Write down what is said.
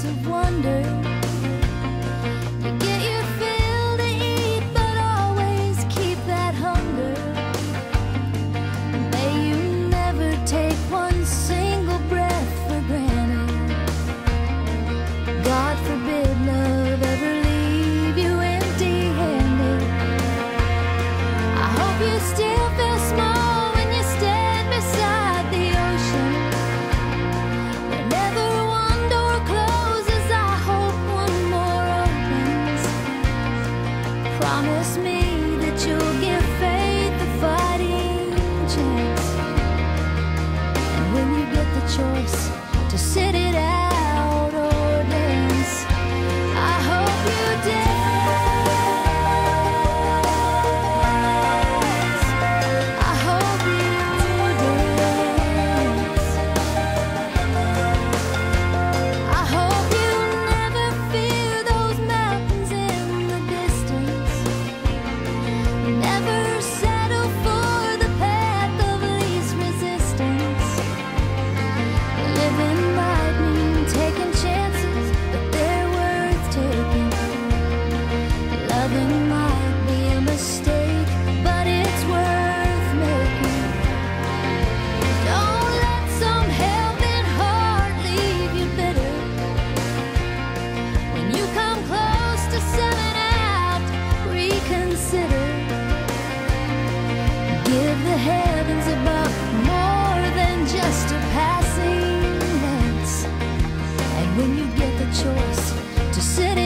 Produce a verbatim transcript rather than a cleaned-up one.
of wonder. You get your fill to eat, but always keep that hunger. May you never take one single breath for granted. God forbid love ever leave you empty-handed. I hope you still feel small when you stand beside the ocean. Whenever one door closes, I hope one more opens. Promise me that you'll give faith a fighting chance. And when you get the choice to sit it out or dance, I hope you dance. I hope you dance. I hope you never fear those mountains in the distance. Never settle for the path of least resistance. Living might mean taking chances, but they're worth taking. Loving might be a mistake, but it's worth making. Don't let some helping heart leave you bitter. When you come close to selling out, reconsider. Give the heavens above more than just a passing glance. And when you get the choice to sit